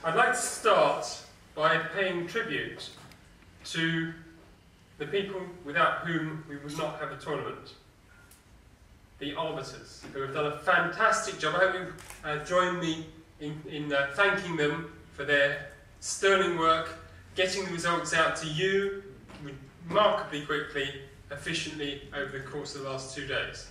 I'd like to start by paying tribute to the people without whom we would not have a tournament. The arbiters, who have done a fantastic job. I hope you join me in thanking them for their sterling work, getting the results out to you remarkably quickly, efficiently over the course of the last 2 days.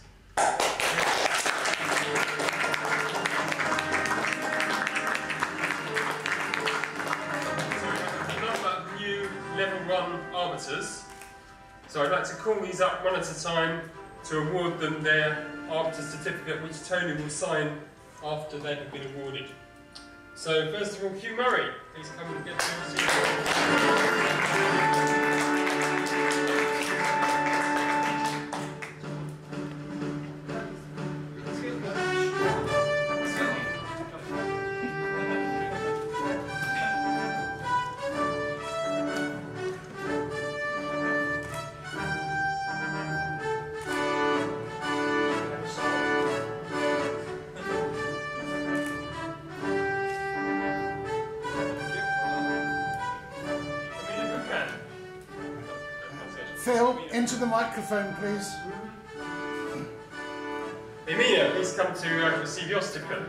Level 1 arbiters. So I'd like to call these up one at a time to award them their arbiter certificate, which Tony will sign after they have been awarded. So first of all, Hugh Murray, please come and get to your seat. Phil, into the microphone, please. Emina, please come to receive your certificate.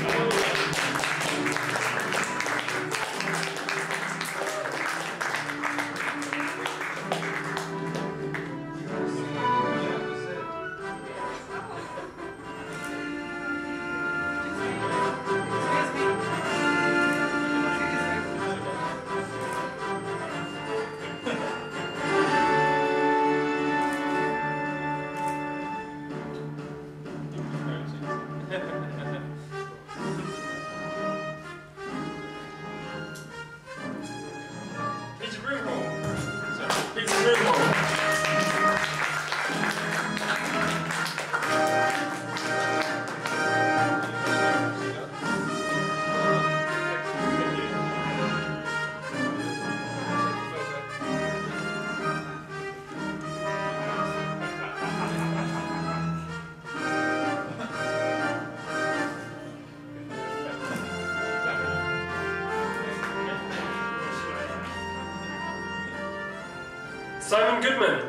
Simon Goodman.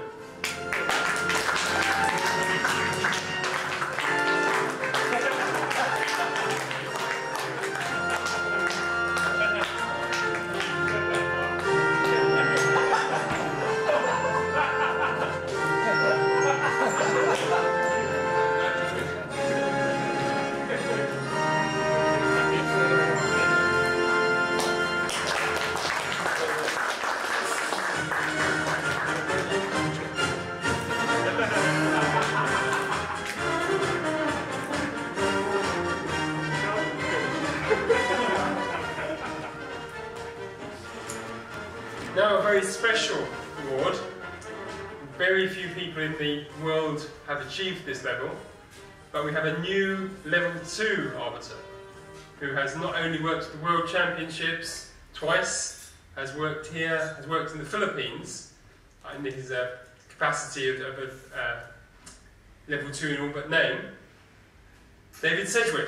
Now a very special award. Very few people in the world have achieved this level, but we have a new level 2 arbiter who has not only worked at the World Championships twice, has worked here, has worked in the Philippines in his capacity of level 2 in all but name. David Sedgwick.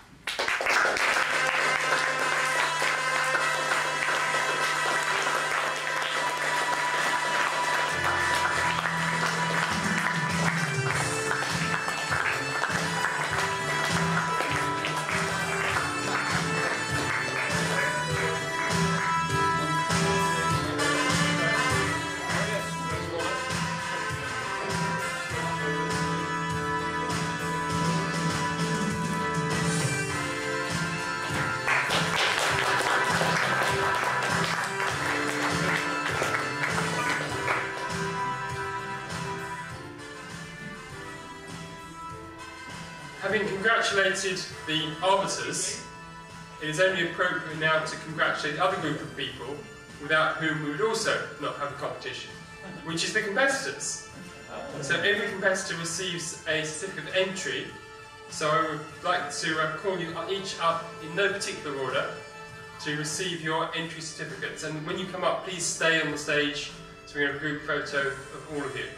Having congratulated the arbiters, it is only appropriate now to congratulate the other group of people without whom we would also not have a competition, which is the competitors. So every competitor receives a certificate of entry, so I would like to call you each up in no particular order to receive your entry certificates. And when you come up, please stay on the stage so we can have a group photo of all of you.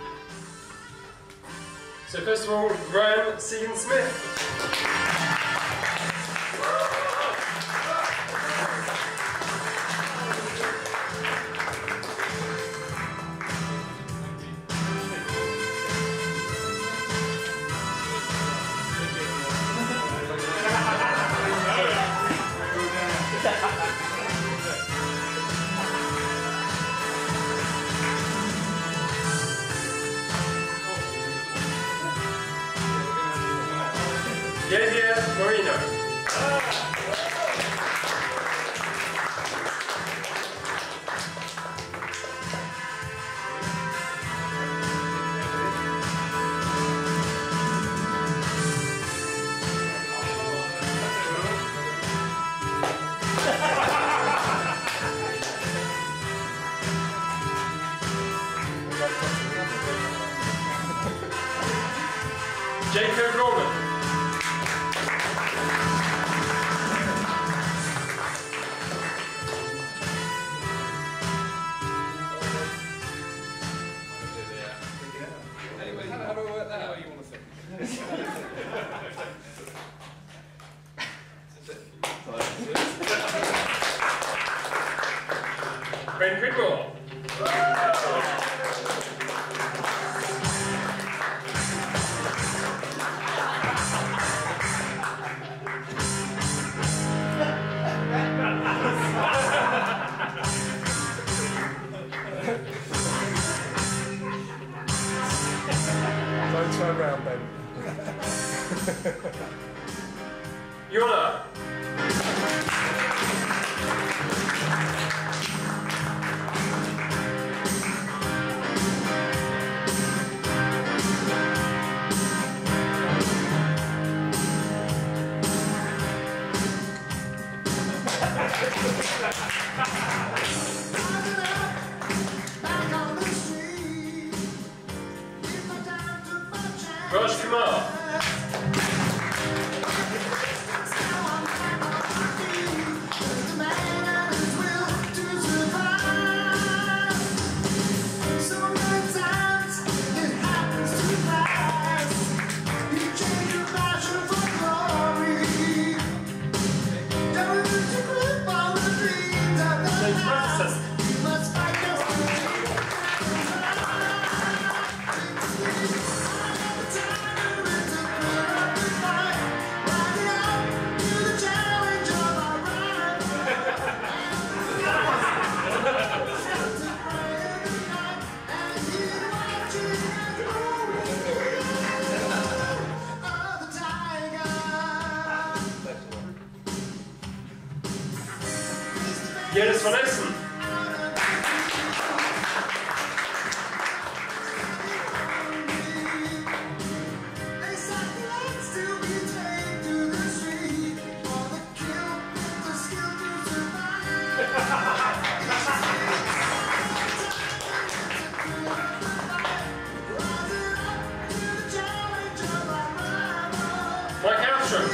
So first of all, Ryan Segan-Smith. Jacob Roman. How do I work that out? You want to Ben Whitmore. Don't turn around, Ben. Yona. Raj Kumar. Jonas van Essen. Mike Armstrong.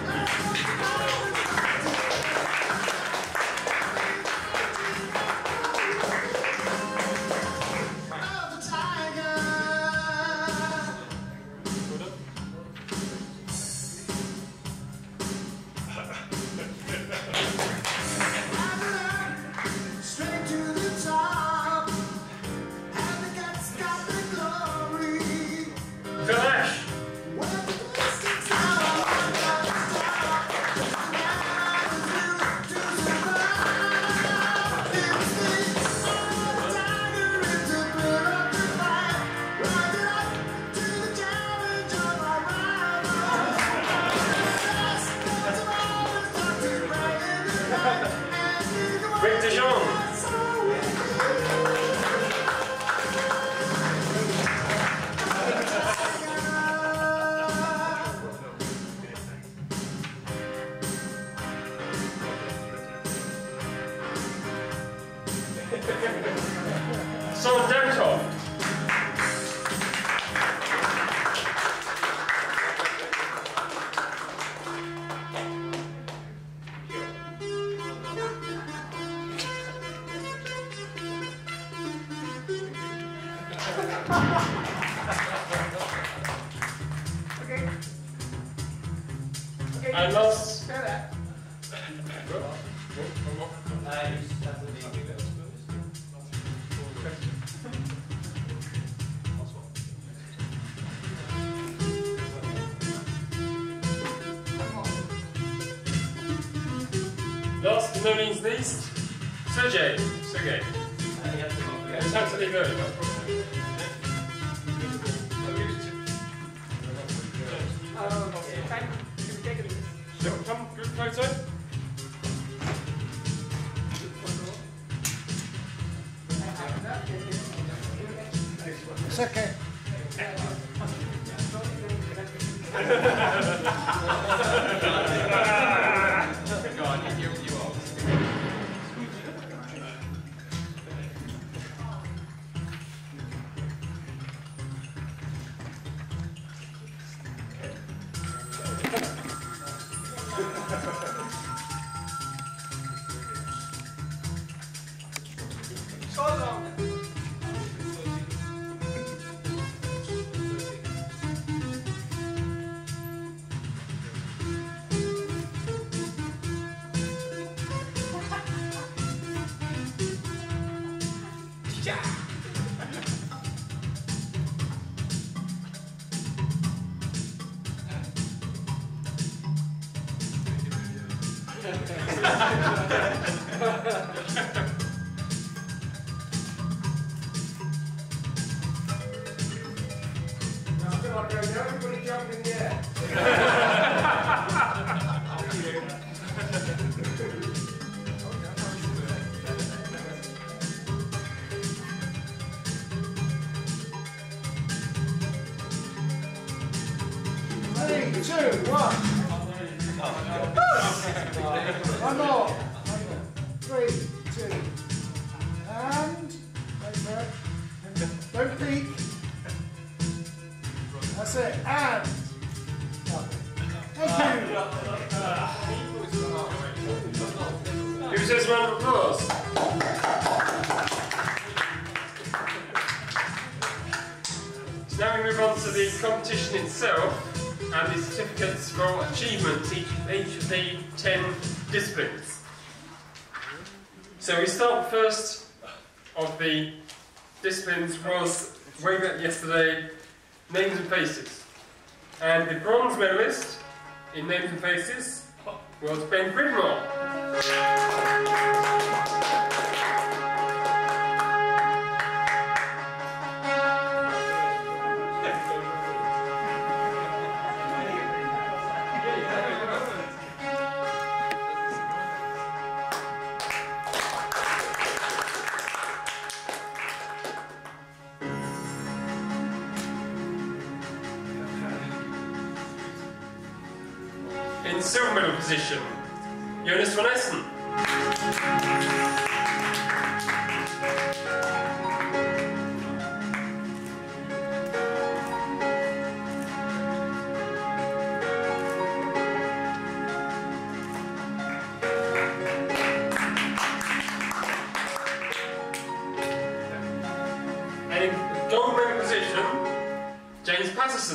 Someone Demkov. Okay. And last. Last but no means least, Sergey. It's absolutely very much. okay. Go on, you ask. 2, 1. One more. 3, 2. And wait for it. Don't peek. That's it. And thank you. Who says round of applause? So now we move on to the competition itself and the certificates for achievements each of the 10 disciplines. So we start first of the disciplines was way back yesterday, names and faces. And the bronze medalist in names and faces was Ben Bridmore. In silver medal position, Jonas van Essen. And in gold medal position, James Patterson.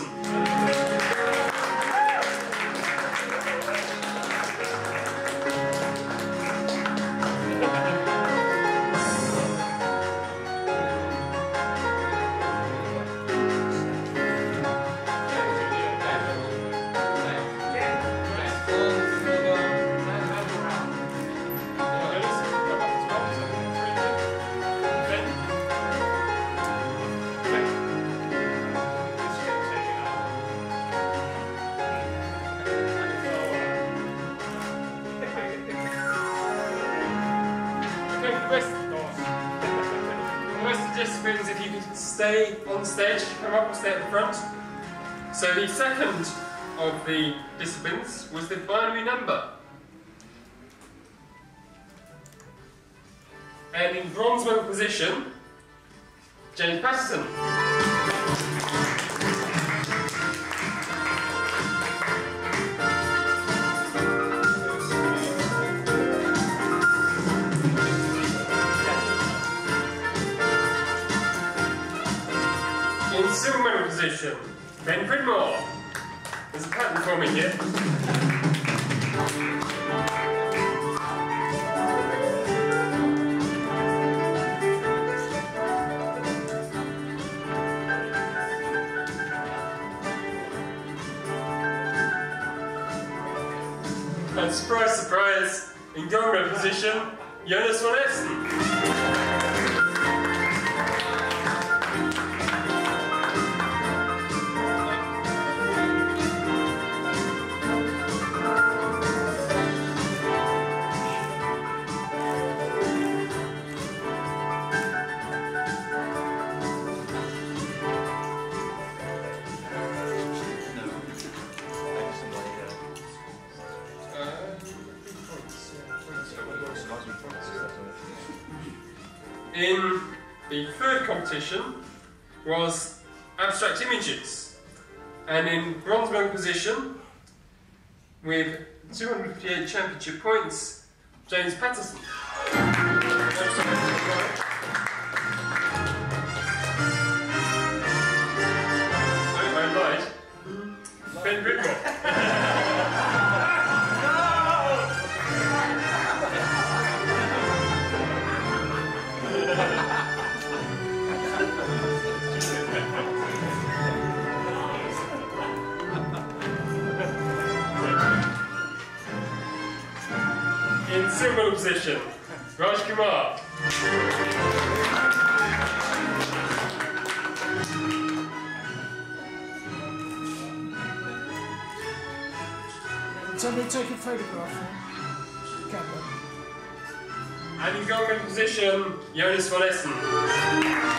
Disciplines, if you could stay on stage, come up and stay at the front. So the second of the disciplines was the binary number. And in bronze medal position, James Patterson. In silver medal position, Ben Bridmore. There's a pattern forming here. And surprise, surprise, in gold medal position, Jonas van Essen. In the third competition was abstract images, and in bronze medal position with 258 championship points, James Patterson. I lied. Ben Bridmore. In silver position, Raj Kumar. Somebody take a photograph. Camera. And in gold medal position, Jonas van Essen.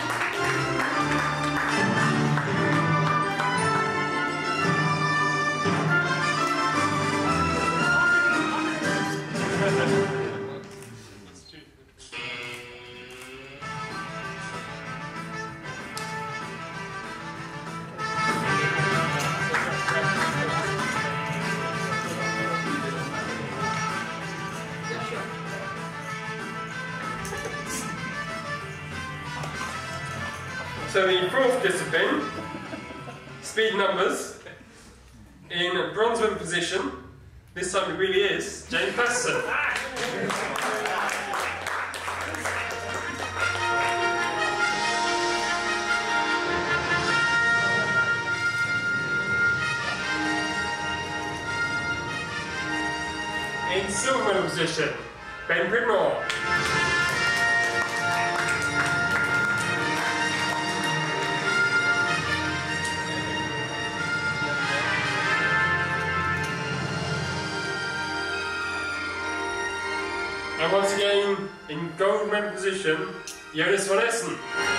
So the fourth discipline, speed numbers, in bronze medal position, this time it really is, James Patterson. In silver medal position, Ben Bridmore. And once again, in gold medal position, Jonas van Essen.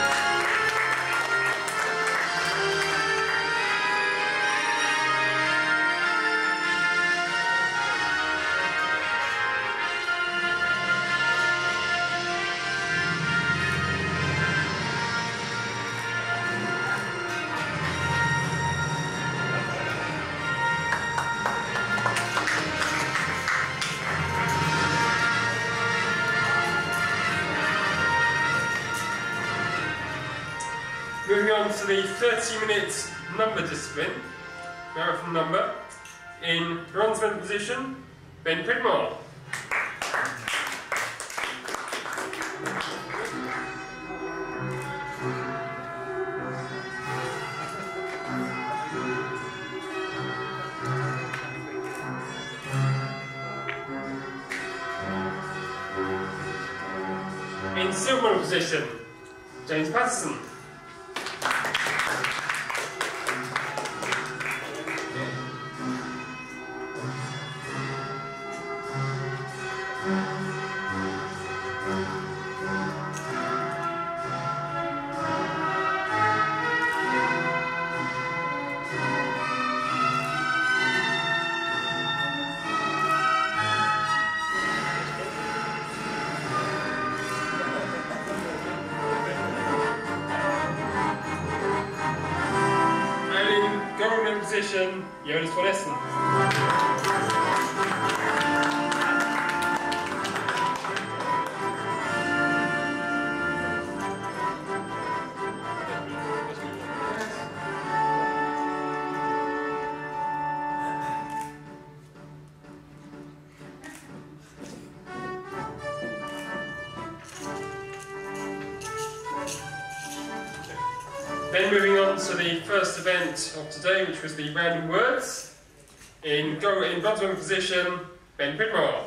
Moving on to the 30-minute number discipline, marathon number. In bronze medal position, Ben Bridmore. In silver medal position, James Patterson. Position, Jonas van Essen. Then moving on to the first event of today, which was the random words. In bronze medal position, Ben Bridmore.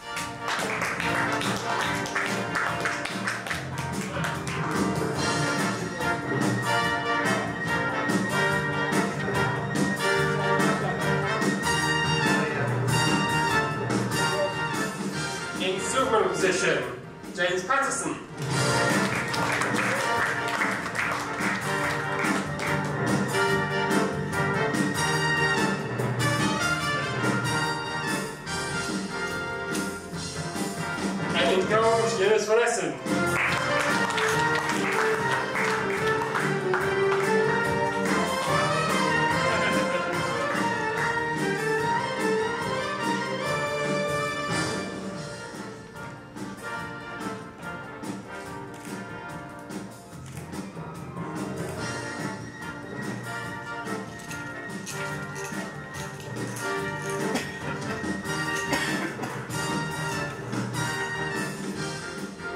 In silver medal position, James Patterson. In gold, Jonas van Essen.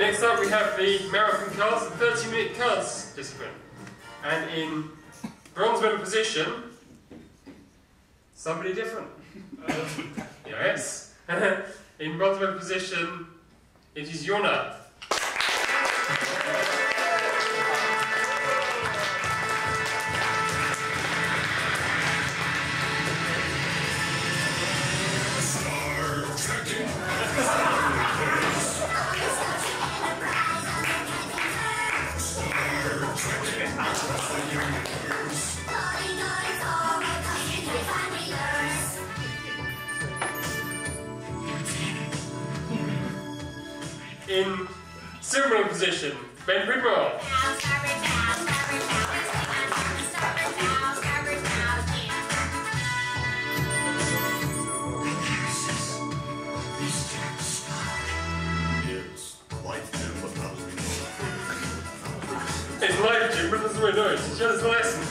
Next up we have the marathon cards, the 30-minute cards discipline. And in bronze medal position, somebody different. Yes. In bronze medal position, it is Yona. In similar position, Ben Bridwell. It's live, Jim, but that's the way it is. It's just a lesson.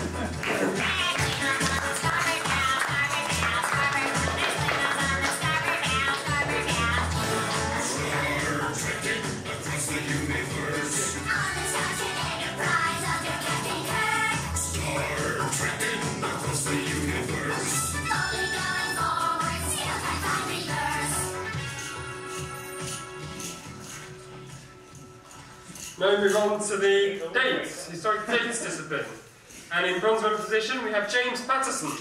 Now we move on to the dates, historic dates discipline. And in bronze medal position we have James Patterson.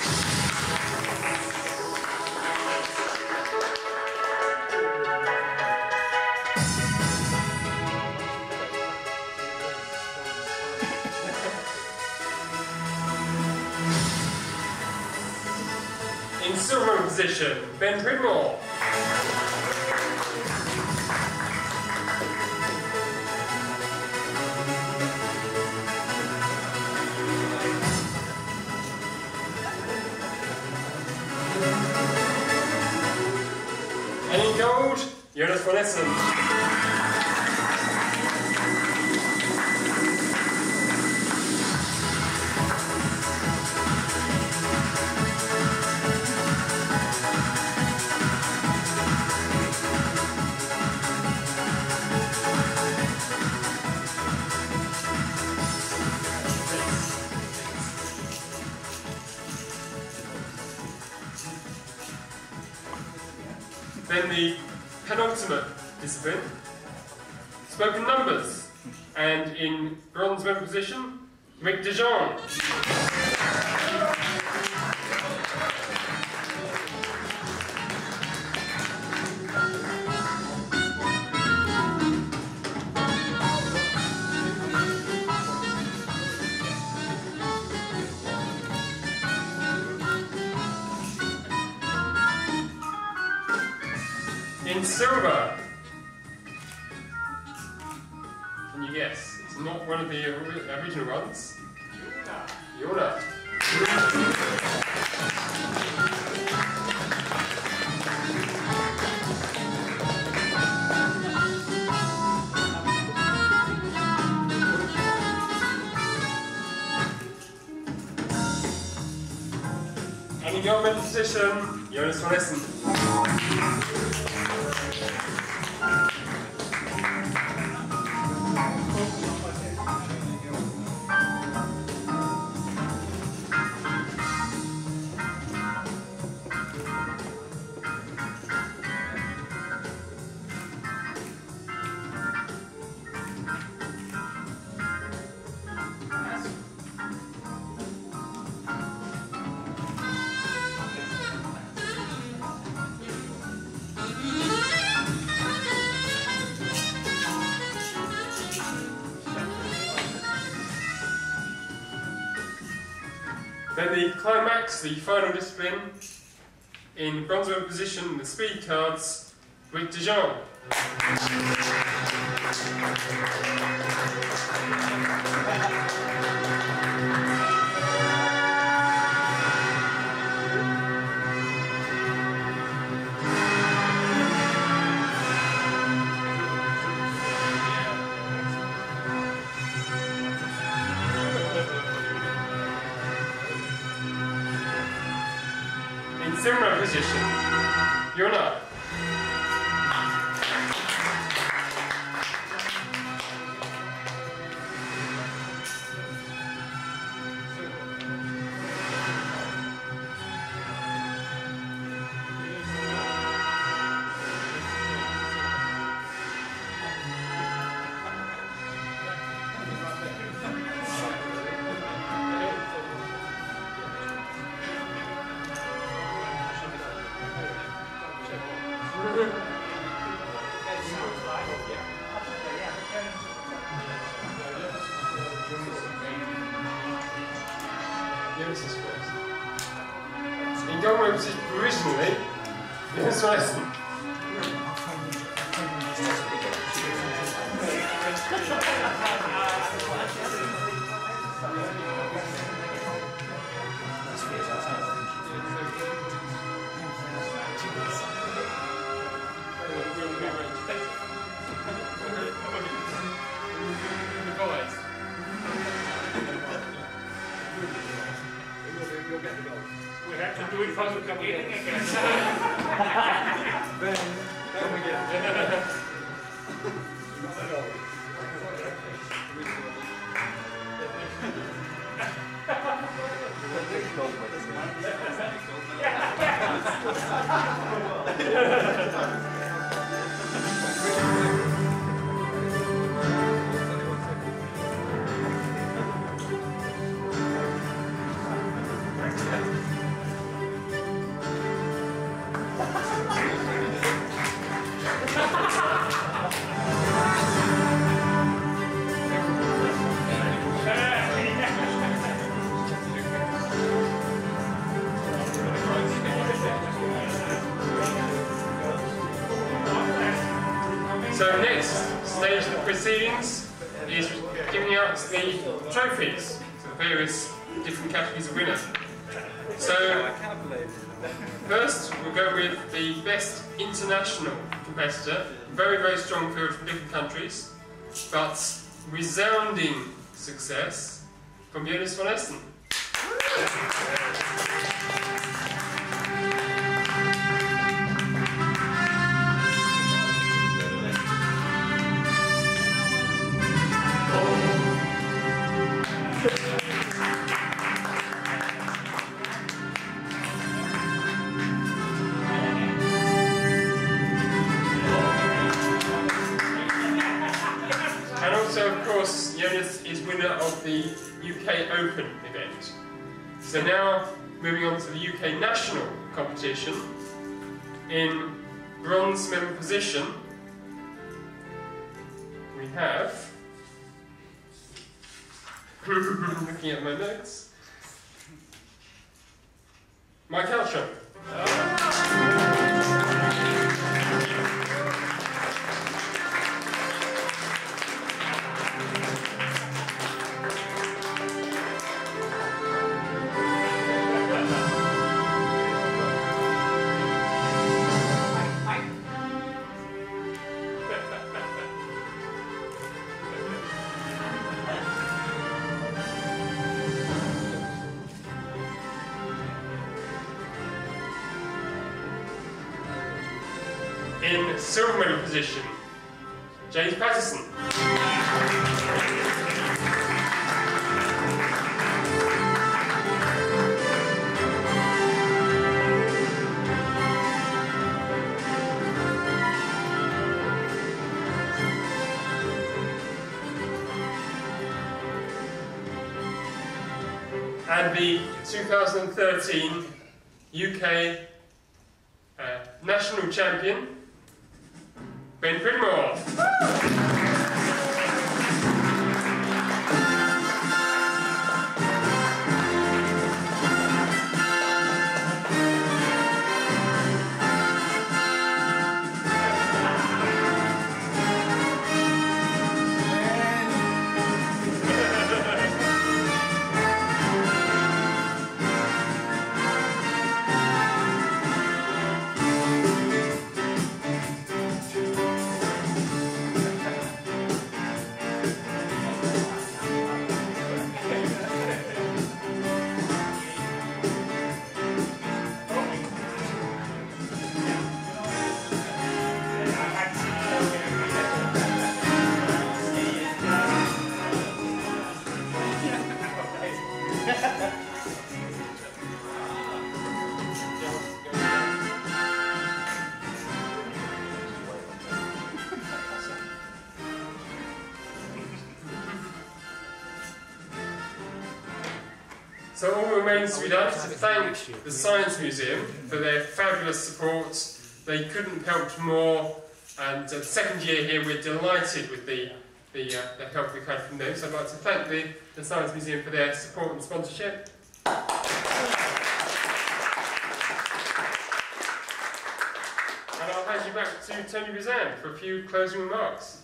In silver medal position, Ben Pridmore. And in gold, Jonas von Essen. Then the penultimate discipline, spoken numbers, and in bronze medal position, Mick de Jong. In silver, can you guess? It's not one of the original ones. Yona. And in your medal position, Jonas von Essen. Then the climax, the final discipline, in bronze medal position, the speed cards, Mick de Jong. In similar position, Yona. Yes, nice. We have to do it from the beginning again. Then we get So next stage of the proceedings is giving out the trophies to the various different categories of winners. So first we'll go with the best international competitor, very, very strong field from different countries, but resounding success from Jonas von Essen. And also, of course, Jonas is winner of the UK Open event. So now, moving on to the UK National competition, in bronze medal position, we have, looking at my notes, Mike Elsham. In silver medal position, James Patterson. And the 2013 UK national champion, Ben Pridmore. So all remains to be done is to thank the Science Museum for their fabulous support. They couldn't have helped more, and the second year here we're delighted with the help we've had from them. So I'd like to thank the Science Museum for their support and sponsorship. hand you back to Tony Buzan for a few closing remarks.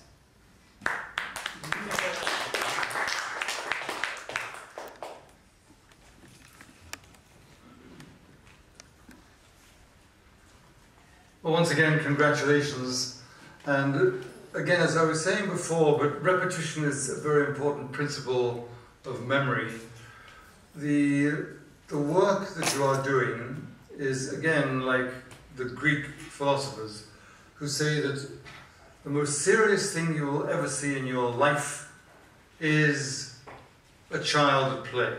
Well, once again, congratulations. And again, as I was saying before, but repetition is a very important principle of memory. The work that you are doing is, again, like the Greek philosophers who say that the most serious thing you will ever see in your life is a child at play.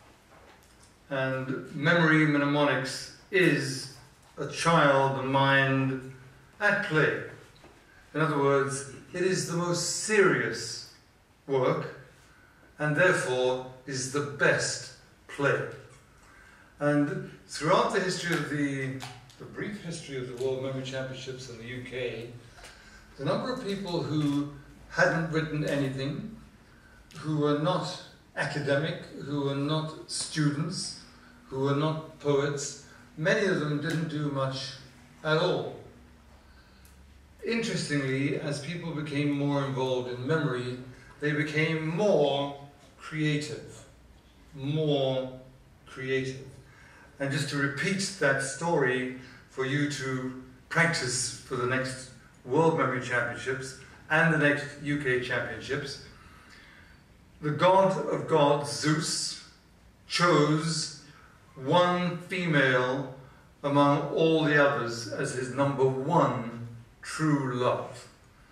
And memory mnemonics is a child, the mind, at play. In other words, it is the most serious work and therefore is the best play. And throughout the history of the brief history of the World Memory Championships in the UK, the number of people who hadn't written anything, who were not academic, who were not students, who were not poets, many of them didn't do much at all. Interestingly, as people became more involved in memory, they became more creative. More creative. And just to repeat that story for you to practice for the next World Memory Championships and the next UK Championships, the god of gods, Zeus, chose one female among all the others as his number one true love.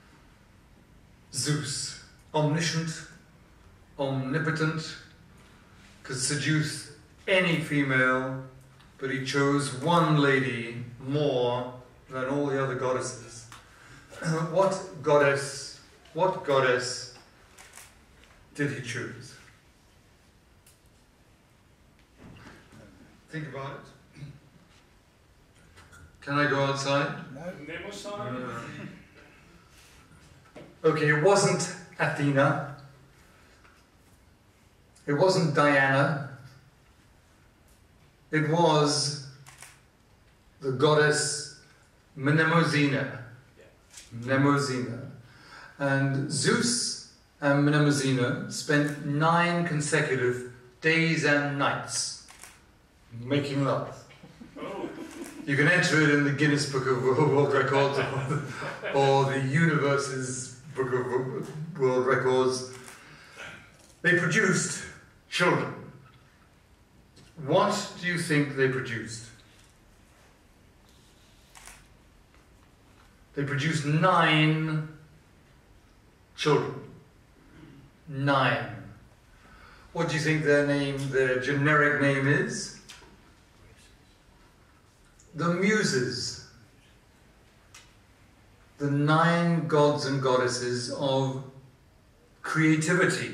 Zeus, omniscient, omnipotent, could seduce any female, but he chose one lady more than all the other goddesses. What goddess did he choose? Think about it. Can I go outside? No. Okay, it wasn't Athena. It wasn't Diana. It was the goddess Mnemosyne. Mnemosyne. And Zeus and Mnemosyne spent 9 consecutive days and nights making love. You can enter it in the Guinness Book of World Records or the Universe's Book of World Records. They produced children. What do you think they produced? They produced 9 children. 9. What do you think their generic name is? The Muses. The 9 gods and goddesses of creativity.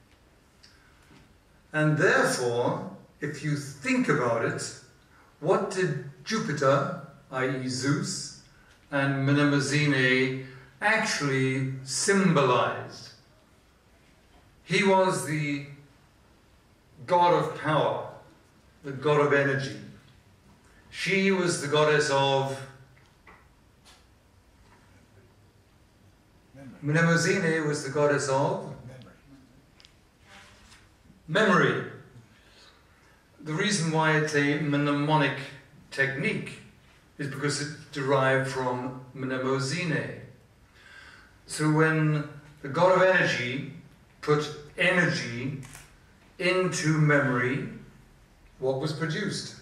And therefore, if you think about it, what did Jupiter, i.e. Zeus, and Mnemosyne actually symbolize? He was the god of power, the god of energy. She was the goddess of Mnemosyne was the goddess of memory. The reason why it's a mnemonic technique is because it's derived from Mnemosyne. So when the god of energy put energy into memory, what was produced?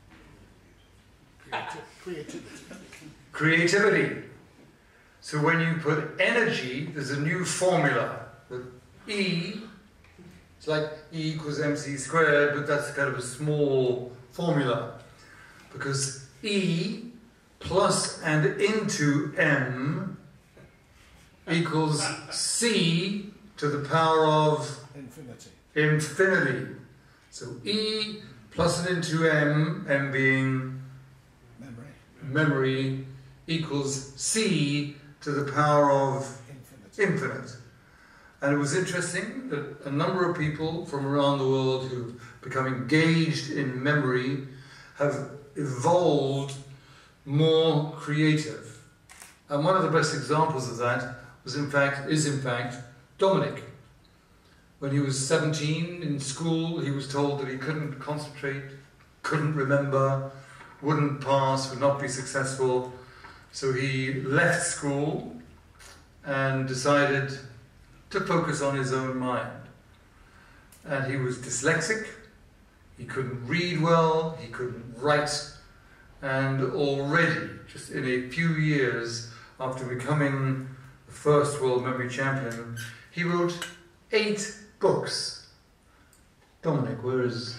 Creativity. So when you put energy, there's a new formula. The E, it's like E equals mc squared, but that's kind of a small formula. Because E plus and into m equals c to the power of infinity. So E plus and into m being memory, equals c to the power of infinite. And it was interesting that a number of people from around the world who've become engaged in memory have evolved more creative. And one of the best examples of that is in fact Dominic. When he was 17 in school, he was told that he couldn't concentrate, couldn't remember, wouldn't pass, would not be successful. So he left school and decided to focus on his own mind. And he was dyslexic, he couldn't read well, he couldn't write, and already, just in a few years after becoming the first world memory champion, he wrote 8 books. Dominic, where is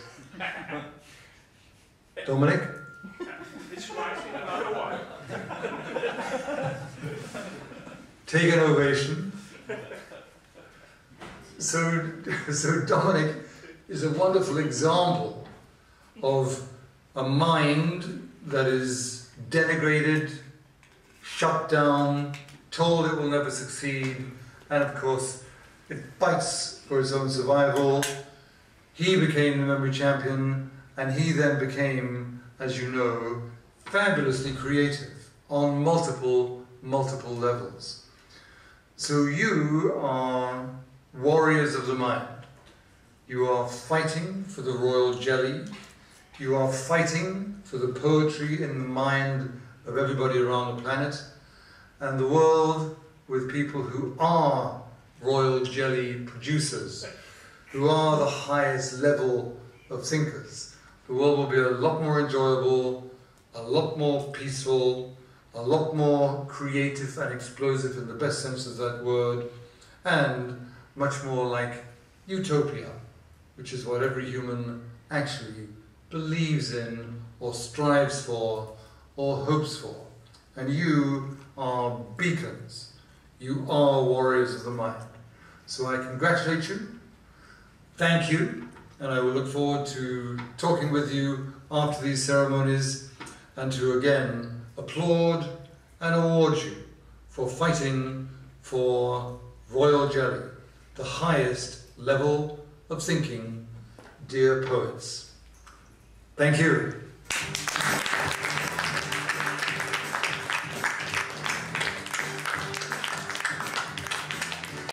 Dominic? It's rising another one. Take an ovation. So Dominic is a wonderful example of a mind that is denigrated, shut down, told it will never succeed, and of course it fights for its own survival. He became the memory champion, and he then became, as you know, fabulously creative on multiple levels. So you are warriors of the mind. You are fighting for the royal jelly. You are fighting for the poetry in the mind of everybody around the planet, and the world with people who are royal jelly producers, who are the highest level of thinkers. The world will be a lot more enjoyable, a lot more peaceful, a lot more creative and explosive in the best sense of that word, and much more like utopia, which is what every human actually believes in or strives for or hopes for. And you are beacons. You are warriors of the mind. So I congratulate you, thank you, and I will look forward to talking with you after these ceremonies and to again applaud and award you for fighting for royal jelly, the highest level of thinking, dear poets. Thank you.